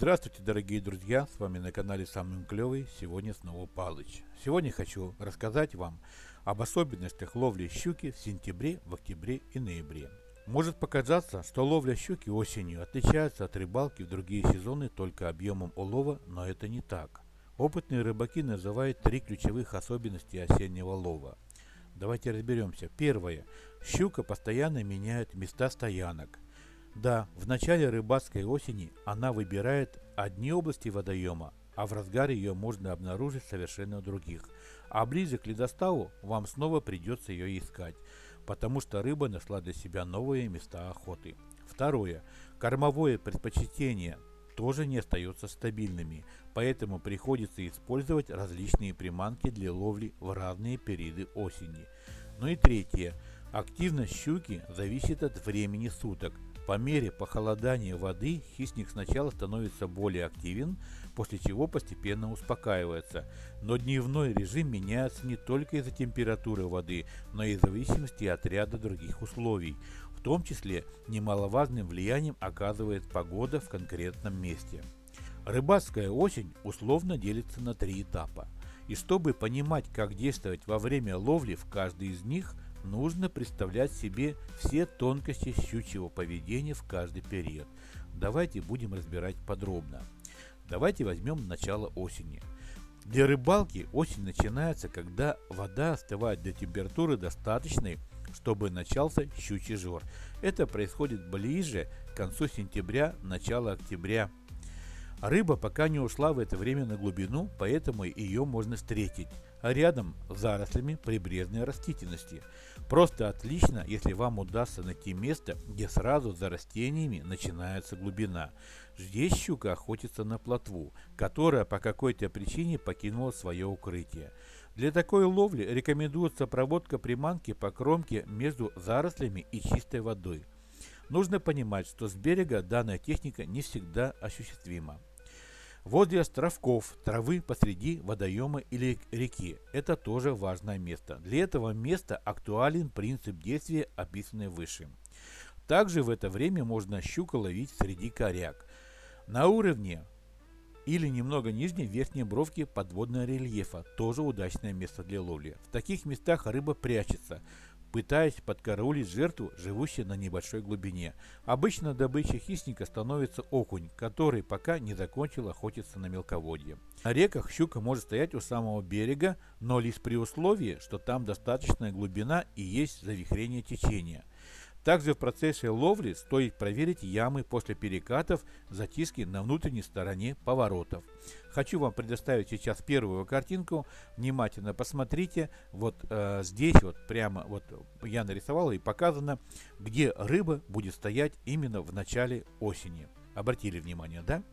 Здравствуйте, дорогие друзья, с вами на канале Самый Клевый, сегодня снова Палыч. Сегодня хочу рассказать вам об особенностях ловли щуки в сентябре, в октябре и ноябре. Может показаться, что ловля щуки осенью отличается от рыбалки в другие сезоны только объемом улова, но это не так. Опытные рыбаки называют три ключевых особенности осеннего лова. Давайте разберемся. Первое. Щука постоянно меняет места стоянок. Да, в начале рыбацкой осени она выбирает одни области водоема, а в разгаре ее можно обнаружить совершенно других. А ближе к ледоставу вам снова придется ее искать, потому что рыба нашла для себя новые места охоты. Второе. Кормовое предпочтение тоже не остается стабильными, поэтому приходится использовать различные приманки для ловли в разные периоды осени. Ну и третье. Активность щуки зависит от времени суток. По мере похолодания воды хищник сначала становится более активен, после чего постепенно успокаивается. Но дневной режим меняется не только из-за температуры воды, но и в зависимости от ряда других условий. В том числе немаловажным влиянием оказывает погода в конкретном месте. Рыбацкая осень условно делится на три этапа. И чтобы понимать, как действовать во время ловли в каждый из них, нужно представлять себе все тонкости щучьего поведения в каждый период. Давайте будем разбирать подробно. Давайте возьмем начало осени. Для рыбалки осень начинается, когда вода остывает до температуры достаточной, чтобы начался щучий жор. Это происходит ближе к концу сентября, начало октября. Рыба пока не ушла в это время на глубину, поэтому ее можно встретить рядом с зарослями прибрежной растительности. Просто отлично, если вам удастся найти место, где сразу за растениями начинается глубина. Здесь щука охотится на плотву, которая по какой-то причине покинула свое укрытие. Для такой ловли рекомендуется проводка приманки по кромке между зарослями и чистой водой. Нужно понимать, что с берега данная техника не всегда осуществима. Возле островков, травы посреди водоема или реки – это тоже важное место. Для этого места актуален принцип действия, описанный выше. Также в это время можно щуку ловить среди коряг. На уровне или немного ниже верхней бровки подводного рельефа – тоже удачное место для ловли. В таких местах рыба прячется, пытаясь подкараулить жертву, живущую на небольшой глубине. Обычно добычей хищника становится окунь, который пока не закончил охотиться на мелководье. На реках щука может стоять у самого берега, но лишь при условии, что там достаточная глубина и есть завихрение течения. Также в процессе ловли стоит проверить ямы после перекатов, затиски на внутренней стороне поворотов. Хочу вам предоставить сейчас первую картинку. Внимательно посмотрите. Вот здесь вот прямо вот я нарисовал и показано, где рыба будет стоять именно в начале осени. Обратили внимание, да?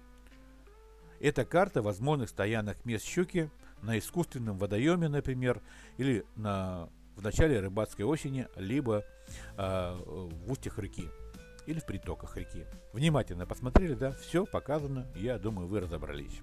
Это карта возможных стоянок мест щуки на искусственном водоеме, например, или в начале рыбацкой осени, либо в устьях реки или в притоках реки. Внимательно посмотрели, да? Все показано, я думаю, вы разобрались.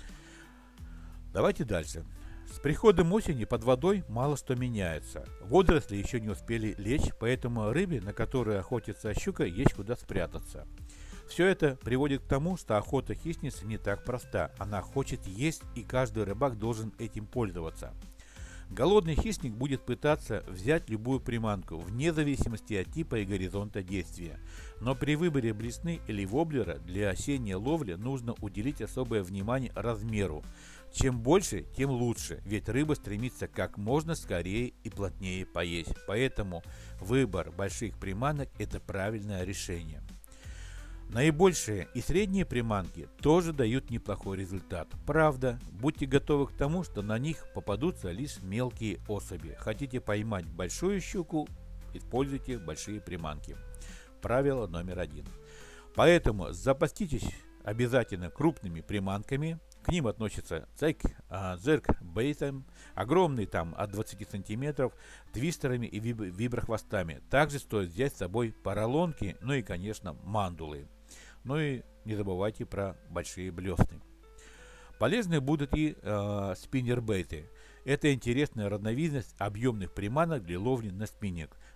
Давайте дальше. С приходом осени под водой мало что меняется. Водоросли еще не успели лечь, поэтому рыбе, на которую охотится щука, есть куда спрятаться. Все это приводит к тому, что охота хищницы не так проста. Она хочет есть, и каждый рыбак должен этим пользоваться. Голодный хищник будет пытаться взять любую приманку, вне зависимости от типа и горизонта действия. Но при выборе блесны или воблера для осенней ловли нужно уделить особое внимание размеру. Чем больше, тем лучше, ведь рыба стремится как можно скорее и плотнее поесть. Поэтому выбор больших приманок – это правильное решение. Наибольшие и средние приманки тоже дают неплохой результат. Правда, будьте готовы к тому, что на них попадутся лишь мелкие особи. Хотите поймать большую щуку – используйте большие приманки. Правило номер 1. Поэтому запаститесь обязательно крупными приманками. К ним относятся джеркбейтом, огромные там от 20 см, твистерами и виброхвостами. Также стоит взять с собой поролонки, ну и, конечно, мандулы. Ну и не забывайте про большие блесны. Полезны будут и спиннербейты. Это интересная разновидность объемных приманок для ловли на спиннинг.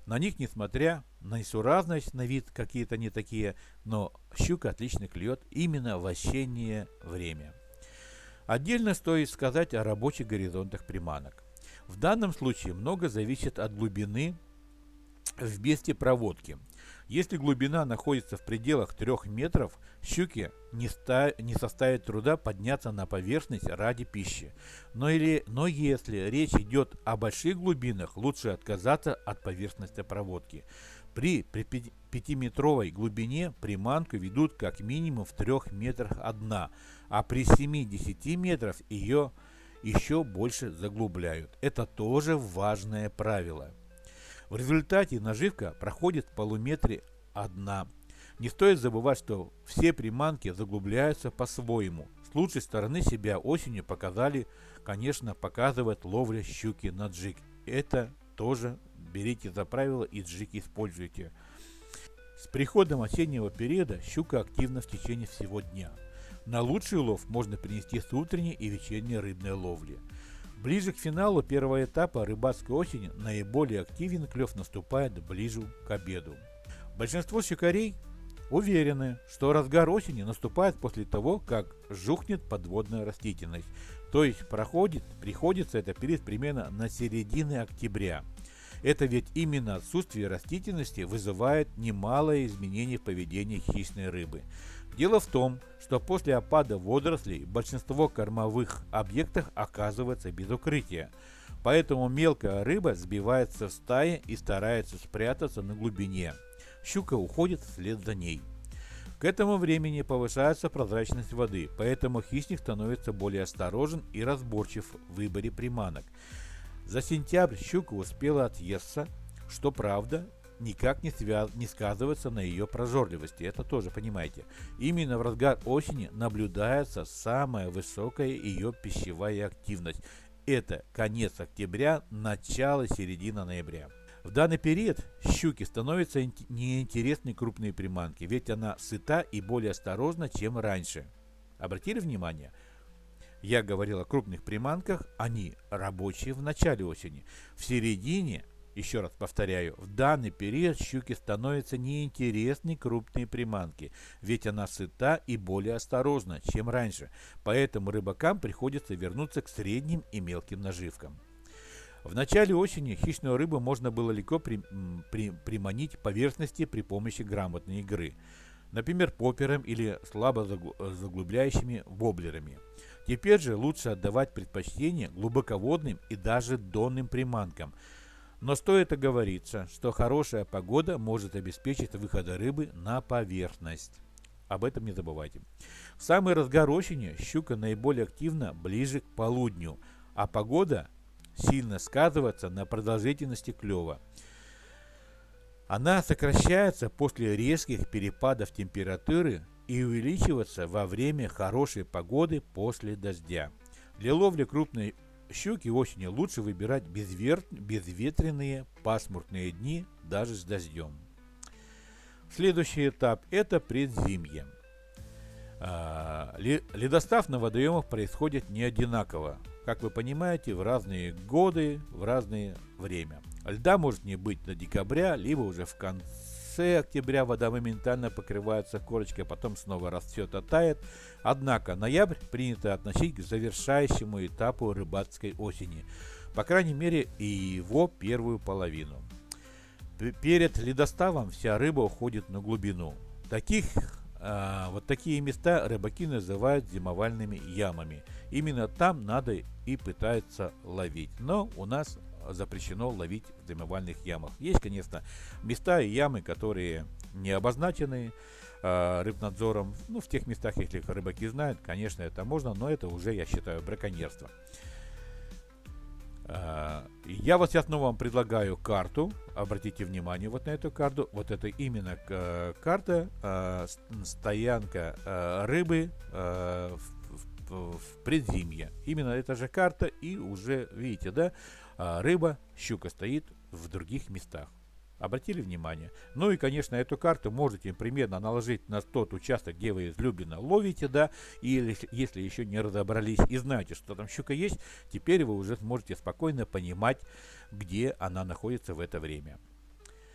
На них, несмотря на несуразность на вид какие-то не такие, но щука отлично клюет именно в осеннее время. Отдельно стоит сказать о рабочих горизонтах приманок. В данном случае много зависит от глубины в месте проводки. Если глубина находится в пределах 3 метров, щуке не составит труда подняться на поверхность ради пищи. Но если речь идет о больших глубинах, лучше отказаться от поверхностной проводки. При 5-метровой глубине приманку ведут как минимум в 3 метрах от дна, а при 7-10 метров ее еще больше заглубляют. Это тоже важное правило. В результате наживка проходит в полуметре от дна. Не стоит забывать, что все приманки заглубляются по-своему. С лучшей стороны себя осенью показывает ловля щуки на джиг. Это тоже берите за правило и джиг используйте. С приходом осеннего периода щука активна в течение всего дня. На лучший улов можно принести с утренней и вечерней рыбной ловли. Ближе к финалу первого этапа рыбацкой осени наиболее активен клев наступает ближе к обеду. Большинство щукарей уверены, что разгар осени наступает после того, как жухнет подводная растительность. То есть приходится это период примерно на середине октября. Это ведь именно отсутствие растительности вызывает немалое изменение в поведении хищной рыбы. Дело в том, что после опада водорослей большинство кормовых объектов оказывается без укрытия. Поэтому мелкая рыба сбивается в стаи и старается спрятаться на глубине. Щука уходит вслед за ней. К этому времени повышается прозрачность воды, поэтому хищник становится более осторожен и разборчив в выборе приманок. За сентябрь щука успела отъесться, что правда никак не сказывается на ее прожорливости, это тоже понимаете. Именно в разгар осени наблюдается самая высокая ее пищевая активность. Это конец октября, начало-середина ноября. В данный период щуке становятся неинтересны крупные приманки, ведь она сыта и более осторожна, чем раньше. Обратили внимание? Я говорил о крупных приманках, они рабочие в начале осени. В середине, еще раз повторяю, в данный период щуке становятся неинтересны крупные приманки, ведь она сыта и более осторожна, чем раньше. Поэтому рыбакам приходится вернуться к средним и мелким наживкам. В начале осени хищную рыбу можно было легко приманить к поверхности при помощи грамотной игры. Например, поппером или слабо заглубляющими воблерами. Теперь же лучше отдавать предпочтение глубоководным и даже донным приманкам. Но стоит оговориться, что хорошая погода может обеспечить выход рыбы на поверхность. Об этом не забывайте. В самый разгар осени щука наиболее активна ближе к полудню, а погода сильно сказывается на продолжительности клёва. Она сокращается после резких перепадов температуры и увеличивается во время хорошей погоды после дождя. Для ловли крупной щуки осенью лучше выбирать безветренные пасмурные дни даже с дождем. Следующий этап – это предзимье. Ледостав на водоемах происходит не одинаково, как вы понимаете, в разные годы, в разное время. Льда может не быть до декабря, либо уже в конце октября вода моментально покрывается корочкой, а потом снова растет, тает. Однако ноябрь принято относить к завершающему этапу рыбацкой осени, по крайней мере и его первую половину. Перед ледоставом вся рыба уходит на глубину. Вот такие места рыбаки называют зимовальными ямами. Именно там надо и пытаются ловить. Но у нас запрещено ловить в зимовальных ямах. Есть, конечно, места и ямы, которые не обозначены рыбнадзором. В тех местах, если рыбаки знают, конечно, это можно, но это уже, я считаю, браконьерство. Я вот сейчас вам предлагаю карту. Обратите внимание вот на эту карту. Вот это именно карта стоянка рыбы в предзимье. Именно эта же карта, и уже видите, да, рыба, щука стоит в других местах. Обратили внимание? Ну и, конечно, эту карту можете примерно наложить на тот участок, где вы излюбленно ловите, да, или если еще не разобрались и знаете, что там щука есть, теперь вы уже сможете спокойно понимать, где она находится в это время.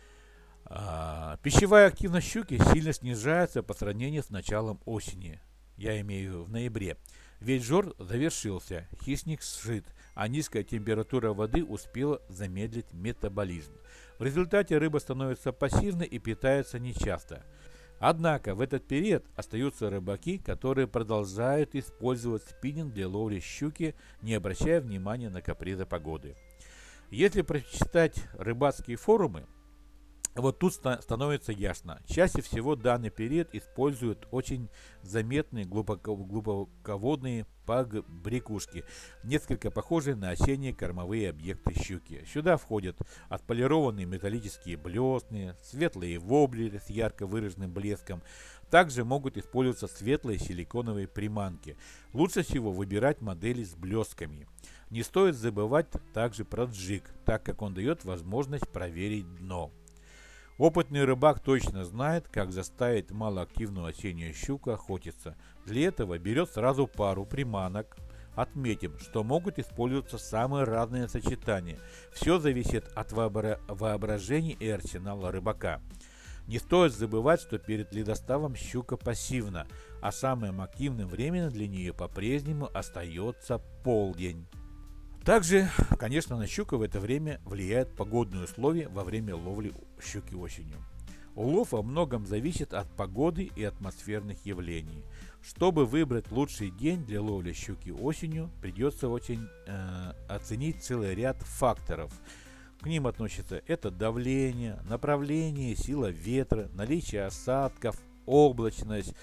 Пищевая активность щуки сильно снижается по сравнению с началом осени. Я имею в ноябре. Ведь жор завершился, хищник сшит, а низкая температура воды успела замедлить метаболизм. В результате рыба становится пассивной и питается нечасто. Однако в этот период остаются рыбаки, которые продолжают использовать спиннинг для ловли щуки, не обращая внимания на капризы погоды. Если прочитать рыбацкие форумы, вот тут становится ясно. Чаще всего данный период используют очень заметные глубоководные побрякушки, несколько похожие на осенние кормовые объекты щуки. Сюда входят отполированные металлические блесны, светлые воблеры с ярко выраженным блеском. Также могут использоваться светлые силиконовые приманки. Лучше всего выбирать модели с блесками. Не стоит забывать также про джиг, так как он дает возможность проверить дно. Опытный рыбак точно знает, как заставить малоактивную осеннюю щуку охотиться. Для этого берет сразу пару приманок. Отметим, что могут использоваться самые разные сочетания. Все зависит от воображения и арсенала рыбака. Не стоит забывать, что перед ледоставом щука пассивна, а самым активным временем для нее по-прежнему остается полдень. Также, конечно, на щуку в это время влияют погодные условия во время ловли щуки осенью. Улов во многом зависит от погоды и атмосферных явлений. Чтобы выбрать лучший день для ловли щуки осенью, придется оценить целый ряд факторов. К ним относятся это давление, направление, сила ветра, наличие осадков, облачность,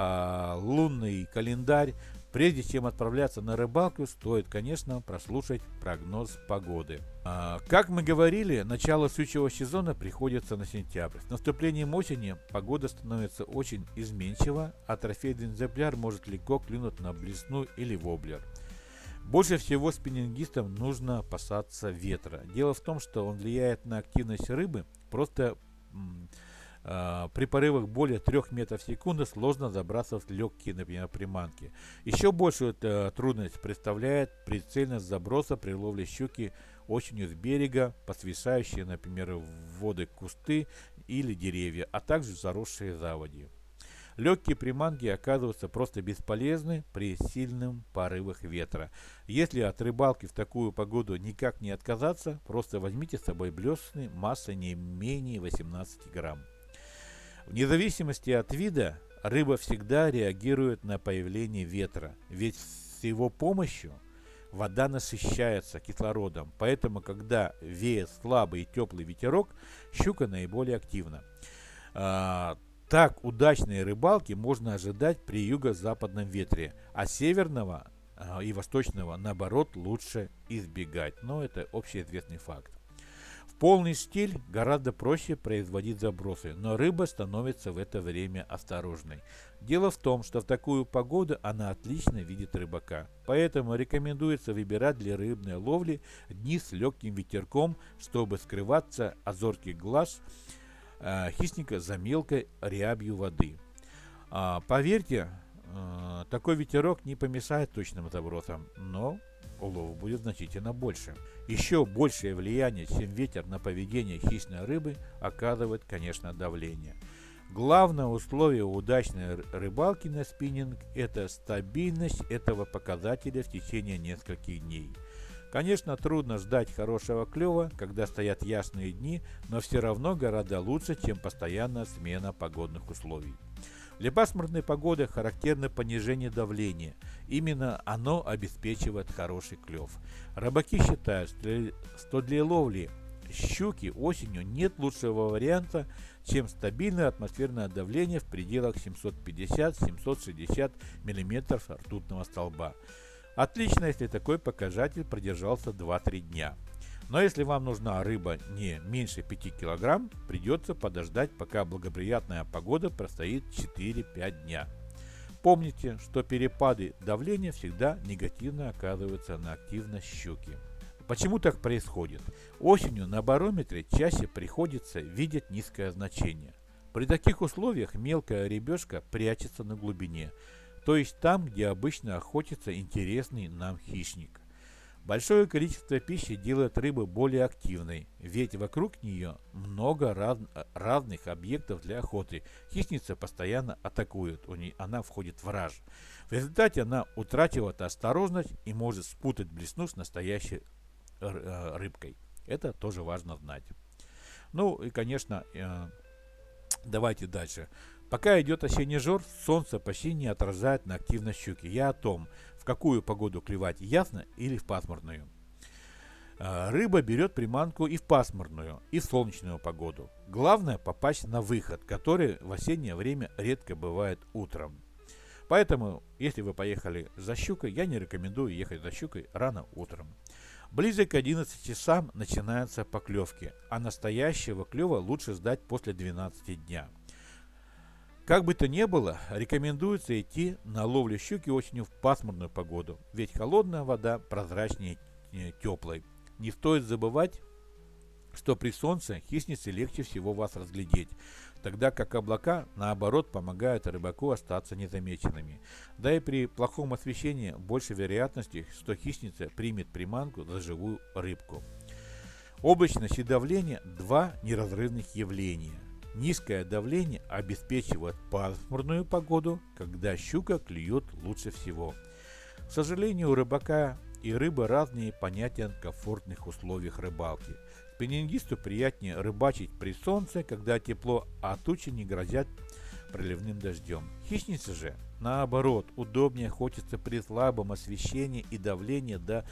лунный календарь. Прежде чем отправляться на рыбалку, стоит, конечно, прослушать прогноз погоды. Как мы говорили, начало щучьего сезона приходится на сентябрь. С наступлением осени погода становится очень изменчива, а трофейный экземпляр может легко клюнуть на блесну или воблер. Больше всего спиннингистам нужно опасаться ветра. Дело в том, что он влияет на активность рыбы, просто при порывах более 3 метров в секунду сложно забрасывать легкие, например, приманки. Еще большую трудность представляет прицельность заброса при ловле щуки осенью с берега, посвисающие, например, в воды кусты или деревья, а также заросшие заводи. Легкие приманки оказываются просто бесполезны при сильном порывах ветра. Если от рыбалки в такую погоду никак не отказаться, просто возьмите с собой блесны массой не менее 18 грамм. Вне зависимости от вида, рыба всегда реагирует на появление ветра, ведь с его помощью вода насыщается кислородом, поэтому когда веет слабый и теплый ветерок, щука наиболее активна. Так удачной рыбалки можно ожидать при юго-западном ветре, а северного и восточного, наоборот, лучше избегать, но это общеизвестный факт. В полный штиль гораздо проще производить забросы, но рыба становится в это время осторожной. Дело в том, что в такую погоду она отлично видит рыбака, поэтому рекомендуется выбирать для рыбной ловли дни с легким ветерком, чтобы скрываться от зорких глаз хищника за мелкой рябью воды. Поверьте, такой ветерок не помешает точным забросам, но улов будет значительно больше. Еще большее влияние, чем ветер, на поведение хищной рыбы оказывает, конечно, давление. Главное условие удачной рыбалки на спиннинг – это стабильность этого показателя в течение нескольких дней. Конечно, трудно ждать хорошего клёва, когда стоят ясные дни, но все равно гораздо лучше, чем постоянная смена погодных условий. Для пасмурной погоды характерно понижение давления. Именно оно обеспечивает хороший клев. Рыбаки считают, что для ловли щуки осенью нет лучшего варианта, чем стабильное атмосферное давление в пределах 750-760 мм ртутного столба. Отлично, если такой показатель продержался 2-3 дня. Но если вам нужна рыба не меньше 5 кг, придется подождать, пока благоприятная погода простоит 4-5 дня. Помните, что перепады давления всегда негативно оказываются на активность щуки. Почему так происходит? Осенью на барометре чаще приходится видеть низкое значение. При таких условиях мелкая рыбешка прячется на глубине, то есть там, где обычно охотится интересный нам хищник. Большое количество пищи делает рыбу более активной, ведь вокруг нее много разных объектов для охоты. Хищница постоянно атакует, она входит в раж. В результате она утратила осторожность и может спутать блесну с настоящей рыбкой. Это тоже важно знать. Ну и, конечно, давайте дальше. Пока идет осенний жор, солнце почти не отражает на активность щуки. Я о том, в какую погоду клевать, ясно или в пасмурную. Рыба берет приманку и в пасмурную, и в солнечную погоду. Главное попасть на выход, который в осеннее время редко бывает утром. Поэтому, если вы поехали за щукой, я не рекомендую ехать за щукой рано утром. Ближе к 11 часам начинаются поклевки, а настоящего клева лучше ждать после 12 дня. Как бы то ни было, рекомендуется идти на ловлю щуки осенью в пасмурную погоду, ведь холодная вода прозрачнее теплой. Не стоит забывать, что при солнце хищнице легче всего вас разглядеть, тогда как облака, наоборот, помогают рыбаку остаться незамеченными. Да и при плохом освещении больше вероятности, что хищница примет приманку за живую рыбку. Облачность и давление – два неразрывных явления. Низкое давление обеспечивает пасмурную погоду, когда щука клюет лучше всего. К сожалению, у рыбака и рыбы разные понятия о комфортных условиях рыбалки. Спиннингисту приятнее рыбачить при солнце, когда тепло, а тучи не грозят проливным дождем. Хищнице же, наоборот, удобнее охотиться при слабом освещении и давлении до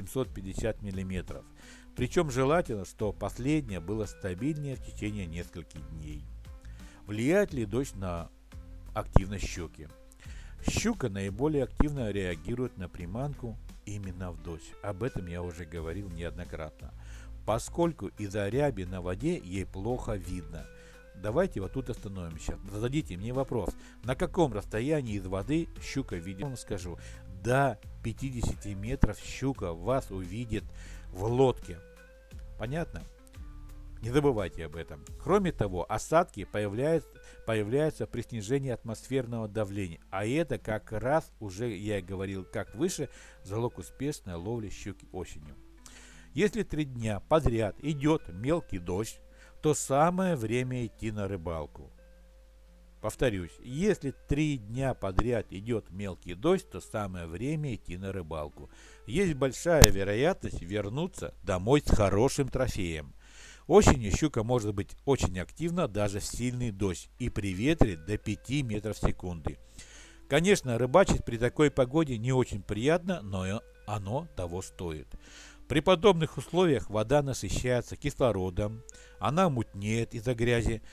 750 мм. Причем желательно, что последнее было стабильнее в течение нескольких дней. Влияет ли дождь на активность щуки? Щука наиболее активно реагирует на приманку именно в дождь. Об этом я уже говорил неоднократно. Поскольку из-за ряби на воде ей плохо видно. Давайте вот тут остановимся. Зададите мне вопрос, на каком расстоянии из воды щука видит? Я вам скажу, до 50 метров щука вас увидит в лодке. Понятно? Не забывайте об этом. Кроме того, осадки появляются при снижении атмосферного давления. А это как раз уже, я и говорил, как выше, залог успешной ловли щуки осенью. Если 3 дня подряд идет мелкий дождь, то самое время идти на рыбалку. Повторюсь, если 3 дня подряд идет мелкий дождь, то самое время идти на рыбалку. Есть большая вероятность вернуться домой с хорошим трофеем. Осенью щука может быть очень активна даже в сильный дождь и при ветре до 5 метров в секунду. Конечно, рыбачить при такой погоде не очень приятно, но оно того стоит. При подобных условиях вода насыщается кислородом, она мутнеет из-за грязи,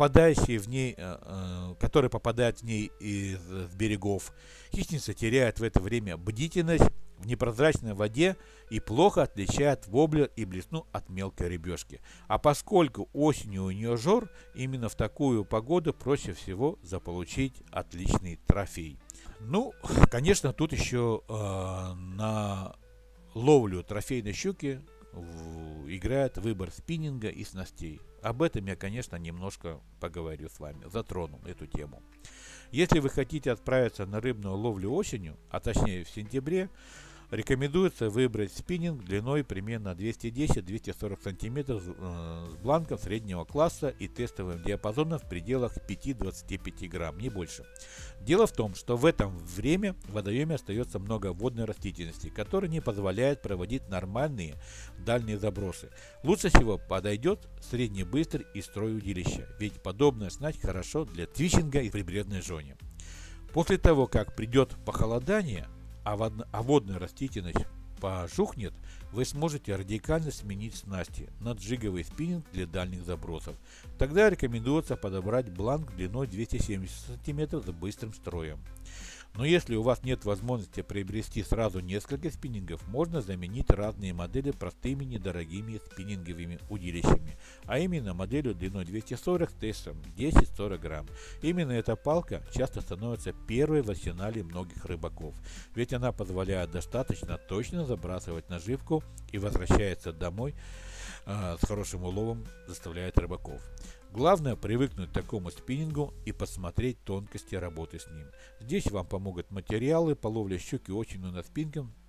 которая попадает в ней из берегов. Хищница теряет в это время бдительность в непрозрачной воде и плохо отличает воблер и блесну от мелкой рыбешки. А поскольку осенью у нее жор, именно в такую погоду проще всего заполучить отличный трофей. Ну, конечно, тут еще на ловлю трофейной щуки играет выбор спиннинга и снастей. Об этом я, конечно, немножко поговорю с вами, затрону эту тему. Если вы хотите отправиться на рыбную ловлю осенью, а точнее в сентябре, рекомендуется выбрать спиннинг длиной примерно 210-240 см с бланком среднего класса и тестовым диапазоном в пределах 5-25 грамм, не больше. Дело в том, что в это время в водоеме остается много водной растительности, которая не позволяет проводить нормальные дальние забросы. Лучше всего подойдет средний быстрый и строй удилища, ведь подобная снасть хорошо для твичинга и прибрежной зоне. После того, как придет похолодание, а водная растительность пожухнет, вы сможете радикально сменить снасти на джиговый спиннинг для дальних забросов. Тогда рекомендуется подобрать бланк длиной 270 см с быстрым строем. Но если у вас нет возможности приобрести сразу несколько спиннингов, можно заменить разные модели простыми недорогими спиннинговыми удилищами, а именно моделью длиной 240 с тестом 10-40 грамм. Именно эта палка часто становится первой в арсенале многих рыбаков, ведь она позволяет достаточно точно забрасывать наживку и возвращается домой с хорошим уловом, заставляет рыбаков. Главное привыкнуть к такому спиннингу и посмотреть тонкости работы с ним. Здесь вам помогут материалы по ловле щуки осенью на спиннингом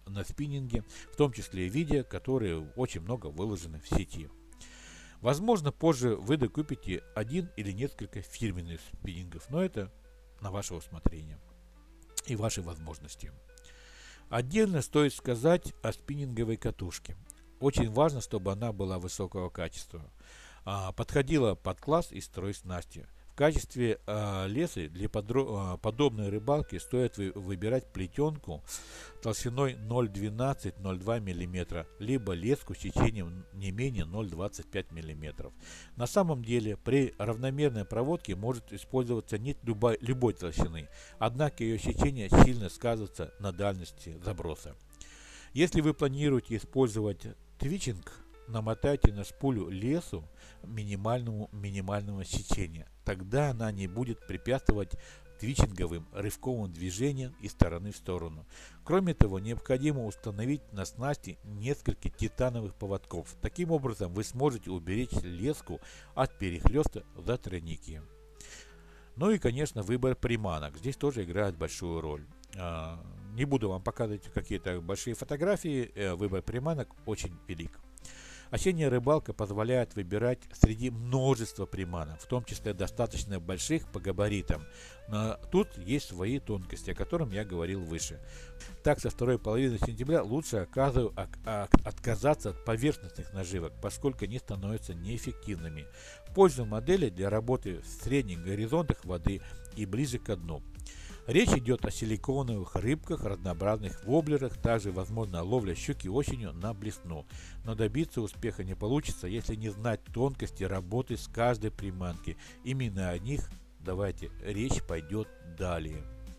на спиннинге, в том числе и видео, которые очень много выложены в сети. Возможно, позже вы докупите один или несколько фирменных спиннингов, но это на ваше усмотрение и ваши возможности. Отдельно стоит сказать о спиннинговой катушке. Очень важно, чтобы она была высокого качества, подходила под класс и строй снасти. В качестве леса для подобной рыбалки стоит выбирать плетенку толщиной 0,12-0,2 мм, либо леску с сечением не менее 0,25 мм. На самом деле при равномерной проводке может использоваться нить любой толщины, однако ее сечение сильно сказывается на дальности заброса. Если вы планируете использовать твичинг, намотайте на спулю лесу минимального сечения. Тогда она не будет препятствовать твичинговым рывковым движениям из стороны в сторону. Кроме того, необходимо установить на снасти несколько титановых поводков. Таким образом вы сможете уберечь леску от перехлеста за тройники. Ну и, конечно, выбор приманок. Здесь тоже играет большую роль. Не буду вам показывать какие-то большие фотографии. Выбор приманок очень велик. Осенняя рыбалка позволяет выбирать среди множества приманок, в том числе достаточно больших по габаритам. Но тут есть свои тонкости, о которых я говорил выше. Так, со второй половины сентября лучше отказаться от поверхностных наживок, поскольку они становятся неэффективными. Пользуем модели для работы в средних горизонтах воды и ближе к дну. Речь идет о силиконовых рыбках, разнообразных воблерах, также возможна ловля щуки осенью на блесну. Но добиться успеха не получится, если не знать тонкости работы с каждой приманки. Именно о них давайте речь пойдет далее.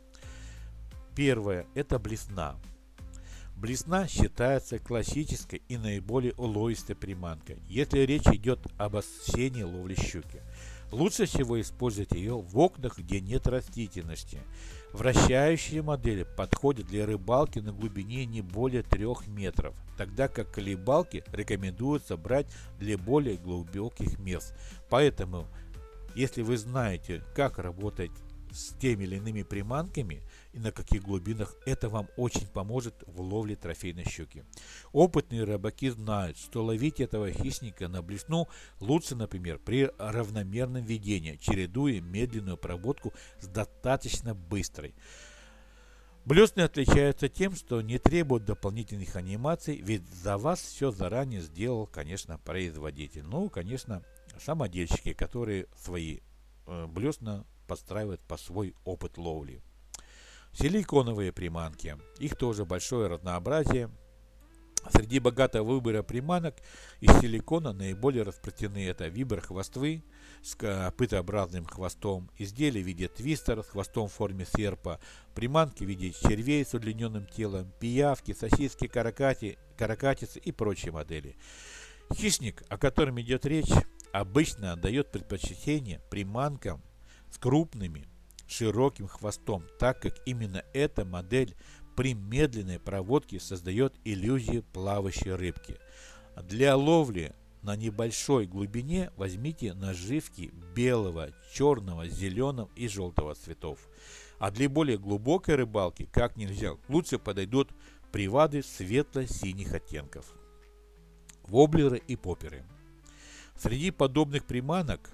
Первое – это блесна. Блесна считается классической и наиболее уловистой приманкой, если речь идет об осенней ловле щуки. Лучше всего использовать ее в окнах, где нет растительности. Вращающие модели подходят для рыбалки на глубине не более 3 метров, тогда как колебалки рекомендуется брать для более глубоких мест. Поэтому, если вы знаете, как работать с теми или иными приманками и на каких глубинах, это вам очень поможет в ловле трофейной щуки. Опытные рыбаки знают, что ловить этого хищника на блесну лучше, например, при равномерном ведении, чередуя медленную проводку с достаточно быстрой. Блесны отличаются тем, что не требуют дополнительных анимаций, ведь за вас все заранее сделал, конечно, производитель. Ну, конечно, самодельщики, которые свои блесна подстраивают по свой опыт ловли. Силиконовые приманки. Их тоже большое разнообразие. Среди богатого выбора приманок из силикона наиболее распространены это вибр-хвосты с копытообразным хвостом, изделия в виде твистера с хвостом в форме серпа, приманки в виде червей с удлиненным телом, пиявки, сосиски, каракатицы и прочие модели. Хищник, о котором идет речь, обычно отдает предпочтение приманкам с крупными, широким хвостом, так как именно эта модель при медленной проводке создает иллюзию плавающей рыбки. Для ловли на небольшой глубине возьмите наживки белого, черного, зеленого и желтого цветов. А для более глубокой рыбалки как нельзя лучше подойдут привады светло-синих оттенков. Воблеры и поперы. Среди подобных приманок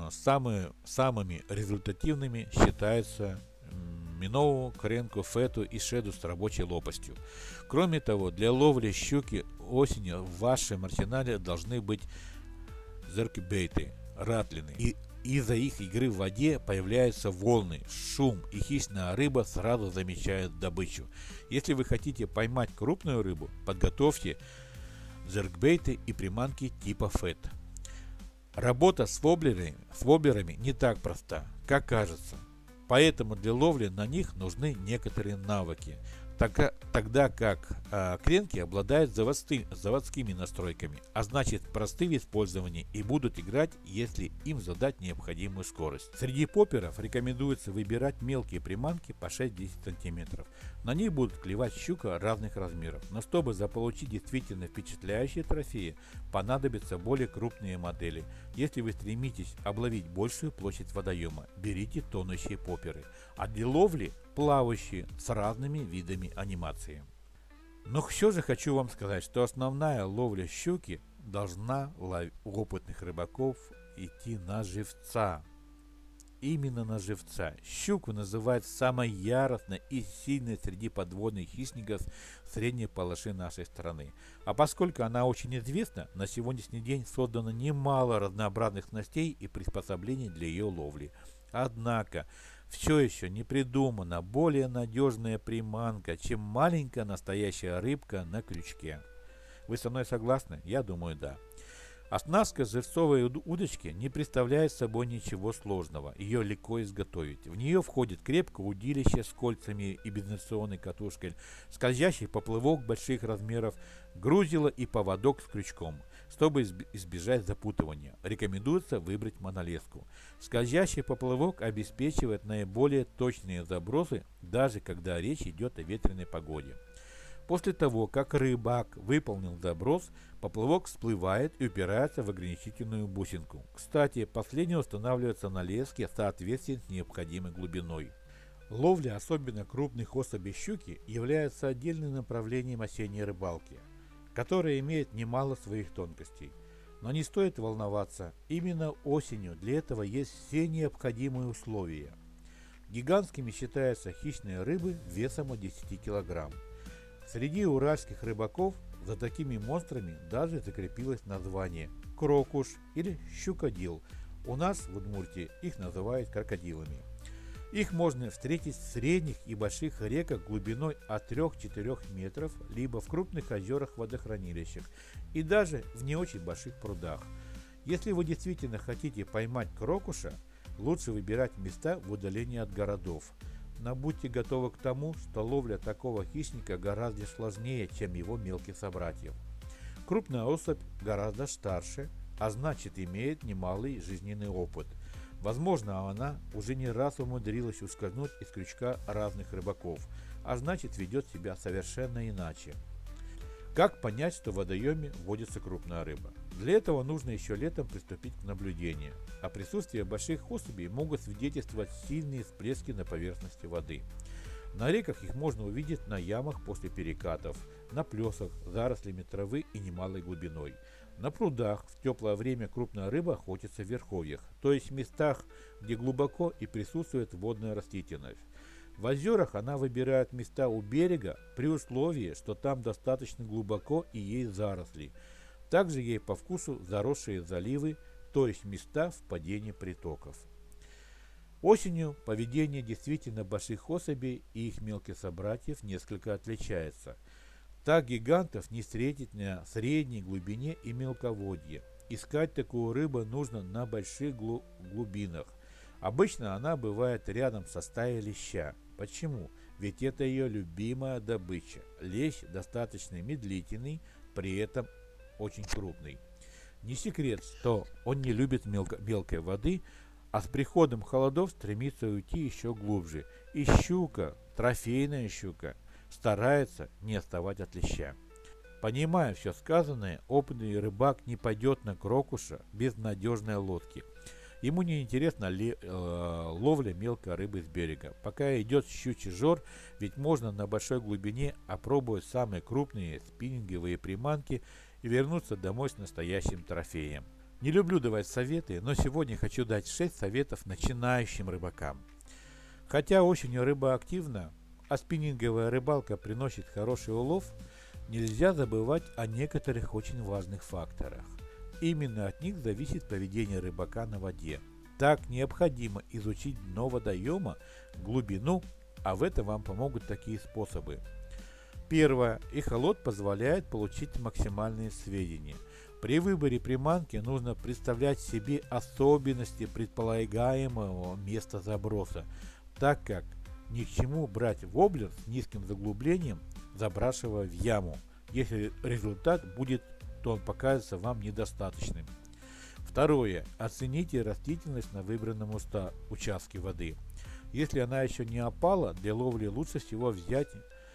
самыми результативными считаются миноу, кренку, фету и шеду с рабочей лопастью. Кроме того, для ловли щуки осенью в вашем арсенале должны быть зеркбейты, ратлины. И из-за их игры в воде появляются волны, шум, и хищная рыба сразу замечает добычу. Если вы хотите поймать крупную рыбу, подготовьте зеркбейты и приманки типа фет. Работа с воблерами не так проста, как кажется, поэтому для ловли на них нужны некоторые навыки, тогда как кренки обладают заводскими настройками, а значит просты в использовании и будут играть, если им задать необходимую скорость. Среди поперов рекомендуется выбирать мелкие приманки по 6-10 см. На них будут клевать щука разных размеров, но чтобы заполучить действительно впечатляющие трофеи, понадобятся более крупные модели. Если вы стремитесь обловить большую площадь водоема, берите тонущие поперы, а для ловли плавающие с разными видами анимации. Но все же хочу вам сказать, что основная ловля щуки должна у опытных рыбаков идти на живца. Именно на живца. Щуку называют самой яростной и сильной среди подводных хищников средней полосы нашей страны. А поскольку она очень известна, на сегодняшний день создано немало разнообразных снастей и приспособлений для ее ловли. Однако, все еще не придумана более надежная приманка, чем маленькая настоящая рыбка на крючке. Вы со мной согласны? Я думаю, да. Оснастка живцовой удочки не представляет собой ничего сложного, ее легко изготовить. В нее входит крепкое удилище с кольцами и безинерционной катушкой, скользящий поплавок больших размеров, грузило и поводок с крючком. Чтобы избежать запутывания, рекомендуется выбрать монолеску. Скользящий поплавок обеспечивает наиболее точные забросы, даже когда речь идет о ветреной погоде. После того, как рыбак выполнил заброс, поплавок всплывает и упирается в ограничительную бусинку. Кстати, последняя устанавливается на леске в соответствии с необходимой глубиной. Ловля особенно крупных особей щуки является отдельным направлением осенней рыбалки, которая имеет немало своих тонкостей. Но не стоит волноваться, именно осенью для этого есть все необходимые условия. Гигантскими считаются хищные рыбы весом от 10 кг. Среди уральских рыбаков за такими монстрами даже закрепилось название крокуш или щукодил. У нас в Удмуртии их называют крокодилами. Их можно встретить в средних и больших реках глубиной от 3-4 метров, либо в крупных озерах-водохранилищах и даже в не очень больших прудах. Если вы действительно хотите поймать крокуша, лучше выбирать места в удалении от городов. Но будьте готовы к тому, что ловля такого хищника гораздо сложнее, чем его мелких собратьев. Крупная особь гораздо старше, а значит имеет немалый жизненный опыт. Возможно, она уже не раз умудрилась ускользнуть из крючка разных рыбаков, а значит ведет себя совершенно иначе. Как понять, что в водоеме водится крупная рыба? Для этого нужно еще летом приступить к наблюдению. О присутствии больших особей могут свидетельствовать сильные всплески на поверхности воды. На реках их можно увидеть на ямах после перекатов, на плесах, зарослями травы и немалой глубиной. На прудах в теплое время крупная рыба охотится в верховьях, то есть в местах, где глубоко и присутствует водная растительность. В озерах она выбирает места у берега при условии, что там достаточно глубоко и есть заросли. Также ей по вкусу заросшие заливы, то есть места впадения притоков. Осенью поведение действительно больших особей и их мелких собратьев несколько отличается. Так гигантов не встретить на средней глубине и мелководье. Искать такую рыбу нужно на больших глубинах. Обычно она бывает рядом со стаей леща. Почему? Ведь это ее любимая добыча. Лещ достаточно медлительный, при этом очень крупный. Не секрет, что он не любит мелкой воды, а с приходом холодов стремится уйти еще глубже. И щука, трофейная щука, старается не отставать от леща. Понимая все сказанное, опытный рыбак не пойдет на крокуша без надежной лодки. Ему не интересна ловля мелкой рыбы с берега. Пока идет щучий жор, ведь можно на большой глубине опробовать самые крупные спиннинговые приманки и вернуться домой с настоящим трофеем. Не люблю давать советы, но сегодня хочу дать 6 советов начинающим рыбакам. Хотя осенью рыба активна, а спиннинговая рыбалка приносит хороший улов, нельзя забывать о некоторых очень важных факторах. Именно от них зависит поведение рыбака на воде. Так необходимо изучить дно водоема, глубину, а в этом вам помогут такие способы. Первое. Эхолот позволяет получить максимальные сведения. При выборе приманки нужно представлять себе особенности предполагаемого места заброса, так как ни к чему брать воблер с низким заглублением, забрасывая в яму, если результат будет, то он покажется вам недостаточным. Второе. Оцените растительность на выбранном участке воды. Если она еще не опала, для ловли лучше всего взять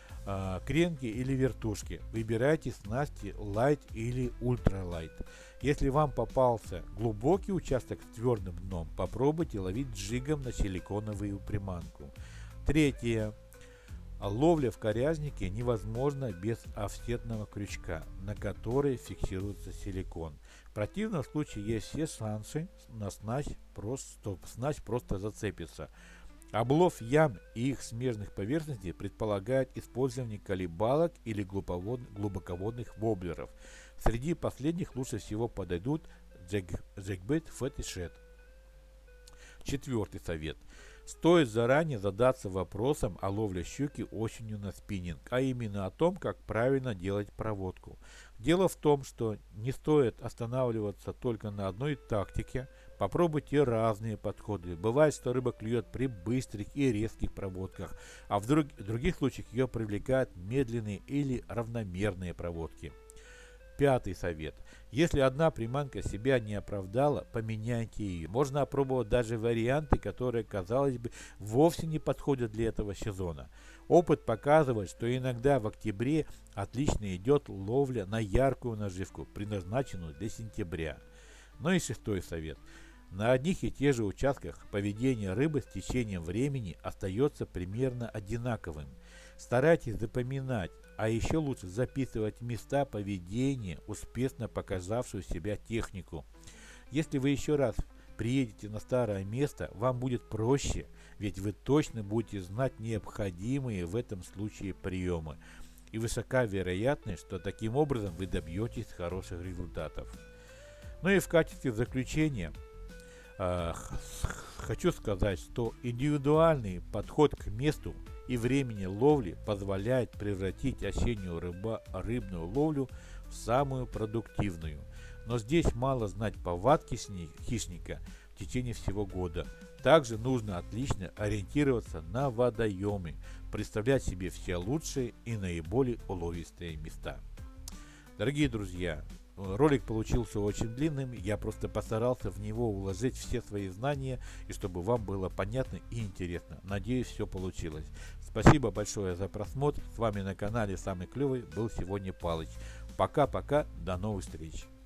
кренки или вертушки. Выбирайте снасти Light или Ultra Light. Если вам попался глубокий участок с твердым дном, попробуйте ловить джигом на силиконовую приманку. Третье. Ловля в коряжнике невозможна без офсетного крючка, на который фиксируется силикон. В противном случае есть все шансы на снасть просто зацепится. Облов ям и их смежных поверхностей предполагает использование колебалок или глубоководных воблеров. Среди последних лучше всего подойдут джекбит фетишет. Четвертый совет. Стоит заранее задаться вопросом о ловле щуки осенью на спиннинг, а именно о том, как правильно делать проводку. Дело в том, что не стоит останавливаться только на одной тактике, попробуйте разные подходы. Бывает, что рыба клюет при быстрых и резких проводках, а в других случаях ее привлекают медленные или равномерные проводки. Пятый совет. Если одна приманка себя не оправдала, поменяйте ее. Можно опробовать даже варианты, которые, казалось бы, вовсе не подходят для этого сезона. Опыт показывает, что иногда в октябре отлично идет ловля на яркую наживку, предназначенную для сентября. Ну и шестой совет. На одних и тех же участках поведение рыбы с течением времени остается примерно одинаковым. Старайтесь запоминать, а еще лучше записывать места поведения, успешно показавшую себя технику. Если вы еще раз приедете на старое место, вам будет проще, ведь вы точно будете знать необходимые в этом случае приемы. И высока вероятность, что таким образом вы добьетесь хороших результатов. Ну и в качестве заключения хочу сказать, что индивидуальный подход к месту и времени ловли позволяет превратить осеннюю рыбную ловлю в самую продуктивную. Но здесь мало знать повадки хищника в течение всего года. Также нужно отлично ориентироваться на водоемы, представлять себе все лучшие и наиболее уловистые места. Дорогие друзья, ролик получился очень длинным, я просто постарался в него уложить все свои знания, и чтобы вам было понятно и интересно. Надеюсь, все получилось. Спасибо большое за просмотр. С вами на канале Самый Клевый был сегодня Палыч. Пока-пока, до новых встреч.